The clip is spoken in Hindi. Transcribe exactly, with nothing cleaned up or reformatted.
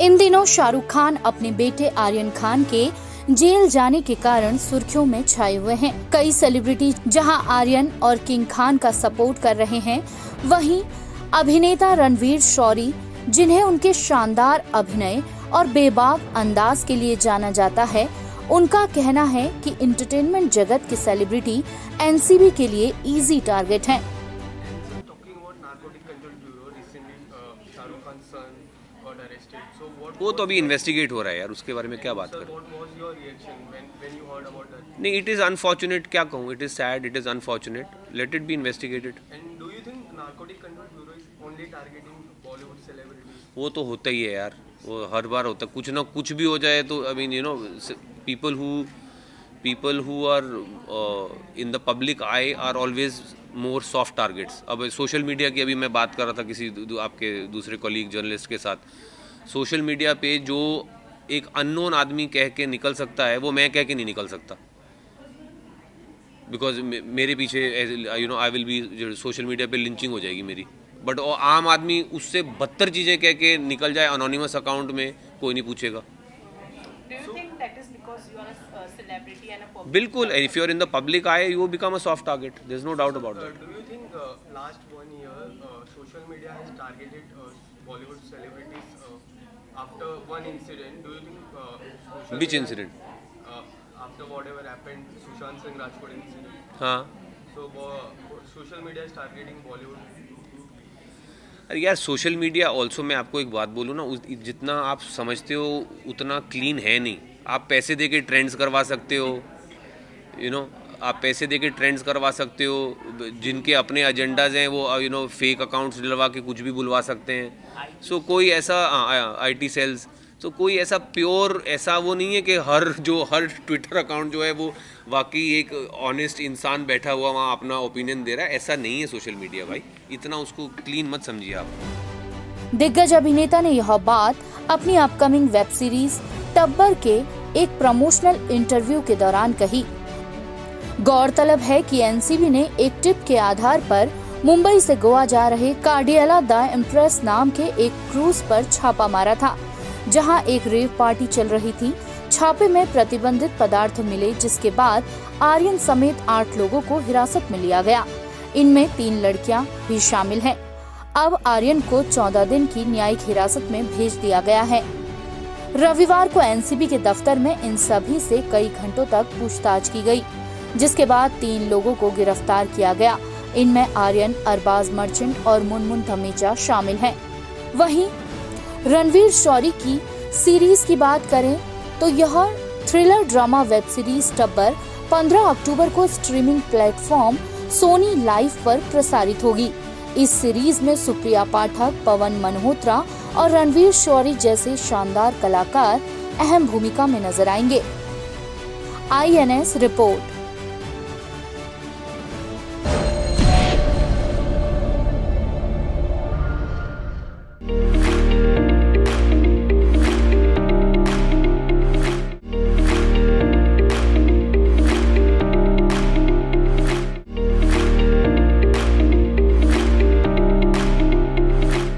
इन दिनों शाहरुख खान अपने बेटे आर्यन खान के जेल जाने के कारण सुर्खियों में छाए हुए हैं। कई सेलिब्रिटी जहां आर्यन और किंग खान का सपोर्ट कर रहे हैं, वहीं अभिनेता रणवीर शौरी, जिन्हें उनके शानदार अभिनय और बेबाक अंदाज के लिए जाना जाता है, उनका कहना है कि एंटरटेनमेंट जगत के सेलिब्रिटी एनसीबी के लिए इजी टारगेट हैं। वो तो अभी इन्वेस्टिगेट हो रहा है यार, उसके बारे में क्या बात करें। नहीं, इट इज अनफॉर्चुनेट, क्या कहूँ, it is sad, it is unfortunate, let it be investigated. वो तो होता ही है यार, वो हर बार होता है, कुछ ना कुछ भी हो जाए तो I mean you know people who people who are in the public I are always more soft targets. अब सोशल मीडिया की अभी मैं बात कर रहा था किसी दू, आपके दूसरे कॉलीग जर्नलिस्ट के साथ, सोशल मीडिया पे जो एक अननोन आदमी कह के निकल सकता है, वो मैं कह के नहीं निकल सकता, बिकॉज मेरे पीछे you know I will be, social media पे लिंचिंग हो जाएगी मेरी। बट आम आदमी उससे बदतर चीज़ें कह के निकल जाए अनोनिमस अकाउंट में, कोई नहीं पूछेगा। बिल्कुल, if you are in the public I you become a soft target, there is no doubt about that. Do you think last one year social media has targeted Bollywood celebrities after one incident? Do you think which incident? After whatever happened, Sushant Singh Rajput incident. हाँ, so social media is targeting Bollywood. अरे यार, सोशल मीडिया ऑल्सो, मैं आपको एक बात बोलूँ ना, जितना आप समझते हो उतना क्लीन है नहीं। आप पैसे दे के ट्रेंड्स करवा सकते हो, यू नो आप पैसे दे के ट्रेंड्स करवा सकते हो, जिनके अपने एजेंडाज हैं वो यू नो फेक अकाउंट्स डलवा के कुछ भी बुलवा सकते हैं। सो so, कोई ऐसा आईटी सेल्स, तो कोई ऐसा प्योर ऐसा वो नहीं है कि हर जो हर ट्विटर अकाउंट जो है वो वाकई एक ऑनेस्ट इंसान बैठा हुआ वहाँ अपना ओपिनियन दे रहा है, ऐसा नहीं है सोशल मीडिया भाई, इतना उसको क्लीन मत समझिए आप। दिग्गज अभिनेता ने यह बात अपनी अपकमिंग वेब सीरीज टब्बर के एक प्रमोशनल इंटरव्यू के दौरान कही। गौरतलब है कि एनसीबी ने एक टिप के आधार पर मुंबई से गोवा जा रहे कार्डियला द इम्प्रेस नाम के एक क्रूज पर छापा मारा था, जहां एक रेव पार्टी चल रही थी। छापे में प्रतिबंधित पदार्थ मिले, जिसके बाद आर्यन समेत आठ लोगों को हिरासत में लिया गया। इनमें तीन लड़कियां भी शामिल हैं। अब आर्यन को चौदह दिन की न्यायिक हिरासत में भेज दिया गया है। रविवार को एनसीबी के दफ्तर में इन सभी से कई घंटों तक पूछताछ की गई, जिसके बाद तीन लोगों को गिरफ्तार किया गया। इनमें आर्यन, अरबाज मर्चेंट और मुनमुन धमीजा शामिल हैं। वहीं रणवीर शौरी की सीरीज की बात करें तो यह थ्रिलर ड्रामा वेब सीरीज टब्बर पंद्रह अक्टूबर को स्ट्रीमिंग प्लेटफॉर्म सोनी लाइव पर प्रसारित होगी। इस सीरीज में सुप्रिया पाठक, पवन मल्होत्रा और रणवीर शौरी जैसे शानदार कलाकार अहम भूमिका में नजर आएंगे। I N S report.